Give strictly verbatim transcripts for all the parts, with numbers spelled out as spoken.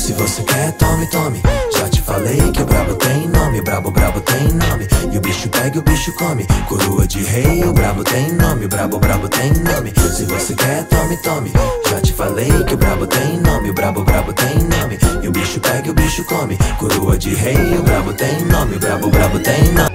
Se você quer, tome, tome. Já te falei que o brabo tem nome, brabo, brabo tem nome. E o bicho pega e o bicho come. Coroa de rei, o brabo tem nome, brabo, brabo tem nome. Se você quer, tome, tome. Já te falei que o brabo tem nome, o brabo, brabo tem nome. E o bicho pega e o bicho come. Coroa de rei, o brabo tem nome, brabo, brabo tem nome.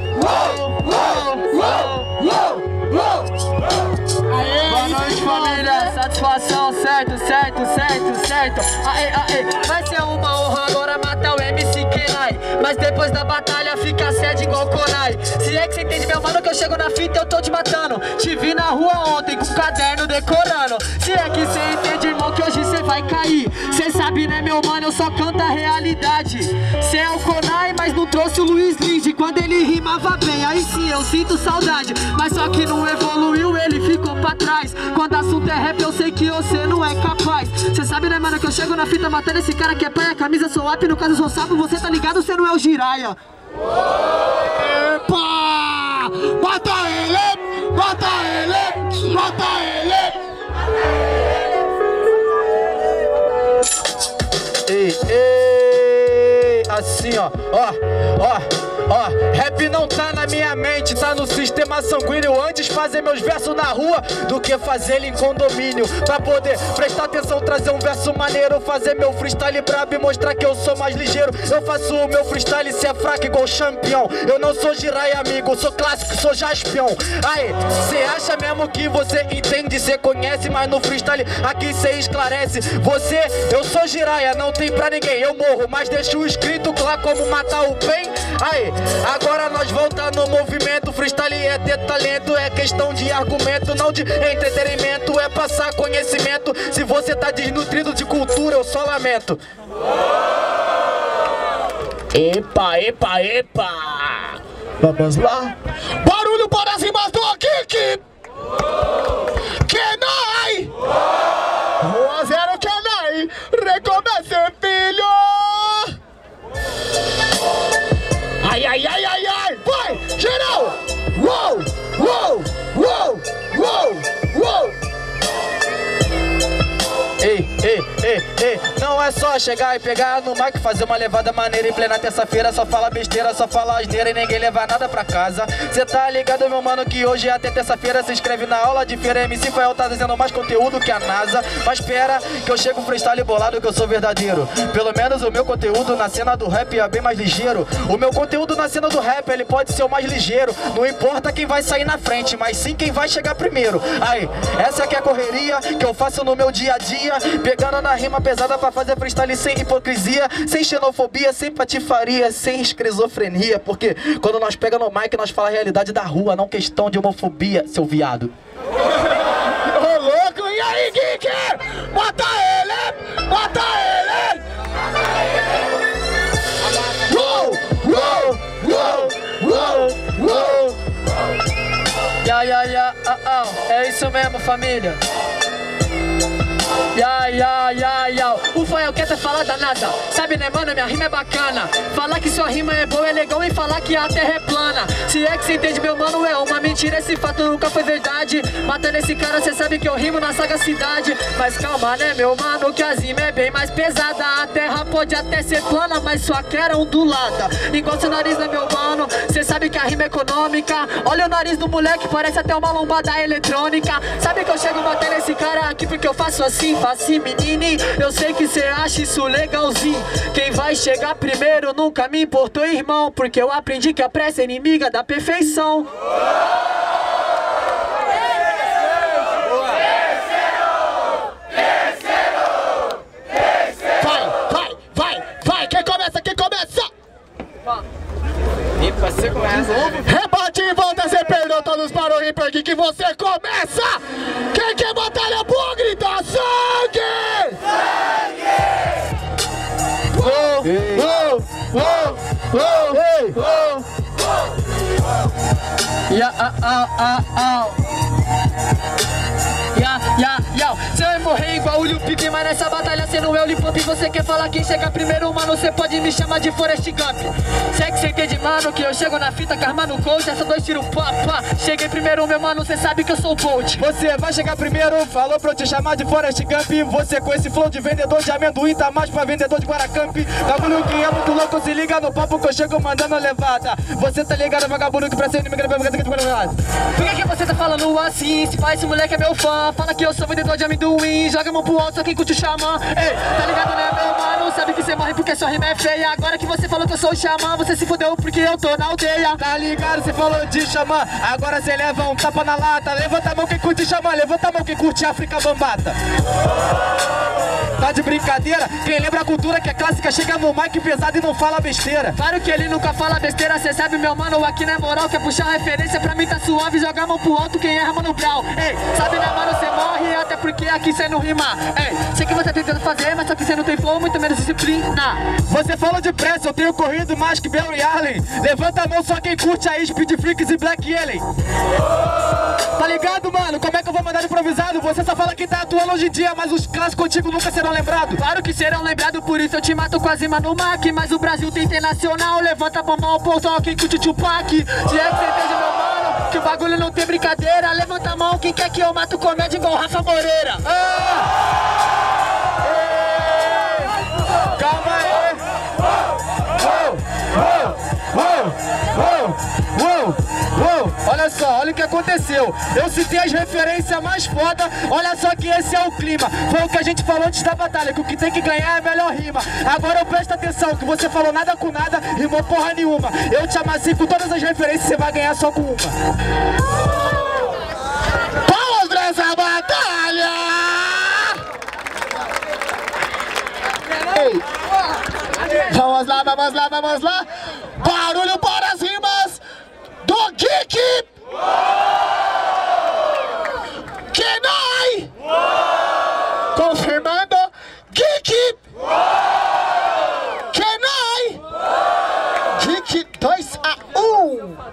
Boa noite, família. Satisfação, certo, certo, certo, certo. Aê, aê, vai ser uma honra agora matar o M C Kenai. Mas depois da batalha fica sede igual Konai. Se é que cê entende, meu mano, que eu chego na fita eu tô te matando. Te vi na rua ontem com o caderno decorando. Se é que cê entende, irmão, que hoje cê vai cair. Cê sabe, né, meu mano, eu só canto a realidade. Cê é o Konai, mas não trouxe o Luiz Lins. Quando ele rimava bem, aí sim eu sinto saudade. Mas só que não evoluiu, ele ficou pra trás. Quando assunto é rap, eu sei que você não é capaz. Cê sabe, né, mano, que eu chego na fita matando esse cara que é pai. A camisa sou up, no caso eu sou sapo. Você tá ligado, você não é o Jiraya. Epa! Mata ele! Mata ele! Mata ele! Ei, ei! Assim, ó, ó, ó. Ó, rap não tá na minha mente, tá no sistema sanguíneo. Antes fazer meus versos na rua do que fazer ele em condomínio. Pra poder prestar atenção, trazer um verso maneiro, fazer meu freestyle brabo e mostrar que eu sou mais ligeiro. Eu faço o meu freestyle se é fraco igual campeão. Eu não sou Jiraya, amigo, sou clássico, sou jaspião. Aí, cê acha mesmo que você entende, cê conhece, mas no freestyle aqui cê esclarece. Você, eu sou Jiraya, não tem pra ninguém, eu morro, mas deixo escrito claro como matar o bem. Aí, agora nós voltamos no movimento. Freestyle é ter talento, é questão de argumento, não de entretenimento, é passar conhecimento. Se você tá desnutrido de cultura, eu só lamento. Epa, epa, epa. Vamos lá. Barulho para as rimas do Kiki. Kenai. um a zero Kenai. Recomeça, filho. Ai, ai, ai, ai, ai, vai, geral! Uou, uou, uou, uou, uou! Ei, ei, ei, ei, não é só chegar e pegar no mic, fazer uma levada maneira em plena terça-feira. Só fala besteira, só fala asneira e ninguém leva nada pra casa. Cê tá ligado, meu mano, que hoje até terça-feira se inscreve na aula de feira. M C Fael tá dizendo mais conteúdo que a NASA. Mas espera que eu chego freestyle bolado, que eu sou verdadeiro. Pelo menos o meu conteúdo na cena do rap é bem mais ligeiro. O meu conteúdo na cena do rap, ele pode ser o mais ligeiro. Não importa quem vai sair na frente, mas sim quem vai chegar primeiro. Aí, essa aqui é a correria que eu faço no meu dia a dia, pegando na rima pesada pra fazer freestyle sem hipocrisia, sem xenofobia, sem patifaria, sem esquizofrenia. Porque quando nós pega no mic, nós fala a realidade da rua, não questão de homofobia, seu viado. Ô louco, e aí, Geek? Mata ele! Mata ele! Uou! Uou! Uou! Uou! Uou! Ya, ya, ya, ah, ah. É isso mesmo, família. Ya, ya, ya, ya. O Fael quer ter falar da NASA. Sabe, né, mano, minha rima é bacana. Falar que sua rima é boa é legal, e falar que a terra é plana. Se é que cê entende, meu mano, é uma mentira. Esse fato nunca foi verdade. Matando esse cara, cê sabe que eu rimo na sagacidade. Mas calma, né, meu mano, que a rima é bem mais pesada. A terra pode até ser plana, mas sua quer ondulada. Igual seu nariz, né, meu mano, cê sabe que a rima é econômica. Olha o nariz do moleque, parece até uma lombada eletrônica. Sabe que eu chego matando esse cara aqui porque eu faço assim, assim, menine. Eu sei que cê acha isso legalzinho. Quem vai chegar primeiro nunca me importou, irmão, porque eu aprendi que a pressa é inimiga da perfeição. Vai, vai, vai, vai, quem começa, quem começa? E você começa. Rebate e volta, cê perdeu todos para o Reaper Geek que você começa. Quem quer batalha boa, grita sangue! Sangue! Uou, uou, uou, uou, uou, uou. Ya, ah, ah, ah, ah. Ya, ya, ya. Seu morrer igual o Lil Peep, mas nessa batalha cê não é o Lil Pump. Você quer falar quem chega primeiro, mano, cê pode me chamar de Forrest Gump. Cê é que cê entende, mano, que eu chego na fita, karma no coach, essa dois tiros, pá, pá. Cheguei primeiro, meu mano, cê sabe que eu sou o Bolt. Você vai chegar primeiro, falou pra eu te chamar de Forrest Gump. Você com esse flow de vendedor de amendoim tá mais pra vendedor de Guaracamp. Bagulho que é muito louco, se liga no papo que eu chego mandando levada. Você tá ligado, vagabundo, que pra ser inimigo vai ficar de guarda. Por que que você tá falando assim? Se faz, esse moleque é meu fã. Fala que eu sou vendedor de amendoim, joga a mão pro alto, só quem curte o xamã. Ei, tá ligado, né, meu mano? Sabe que você morre porque sua rima é feia. Agora que você falou que eu sou o xamã, você se fudeu porque eu tô na aldeia. Tá ligado, você falou de xamã, agora cê leva um tapa na lata. Levanta a mão quem curte xamã, levanta a mão quem curte África Bambata. Tá de brincadeira? Quem lembra a cultura que é clássica chega no mic pesado e não fala besteira. Claro que ele nunca fala besteira, cê sabe, meu mano, aqui não é moral. Quer puxar referência pra mim tá suave, jogar a mão pro alto, quem erra, mano, brau. Ei, sabe, meu mano, cê morre até porque aqui cê não rima. Ei, sei que você tá tentando fazer, mas só que cê não tem flow, muito menos disciplina. Você falou de pressa, eu tenho corrido mais que Barry Allen. Levanta a mão só quem curte aí Speed Freaks e Black Alien. Tá ligado, mano? Como é que eu vou mandar improvisado? Você só fala que tá atuando hoje em dia, mas os clássicos contigo nunca serão lembrados. Claro que serão lembrados, por isso eu te mato com a zima no Mac. Mas o Brasil tem internacional, levanta a mão ao ponto, quem curte o Tupac. Se é que você entende, meu mano, que o bagulho não tem brincadeira. Levanta a mão, quem quer que eu mato comédia igual Rafa Moreira. Ah! Calma aí! Uou, uou, uou, uou, uou. Olha só, olha o que aconteceu. Eu citei as referências mais foda. Olha só que esse é o clima. Foi o que a gente falou antes da batalha, que o que tem que ganhar é a melhor rima. Agora eu presto atenção, que você falou nada com nada, rimou porra nenhuma. Eu te amassei com todas as referências, você vai ganhar só com uma. Vamos nessa batalha! Ei. Vamos lá, vamos lá, vamos lá. Barulho para as rimas do Geek! Kenai! Confirmando, Geek! Kenai! Geek dois a um!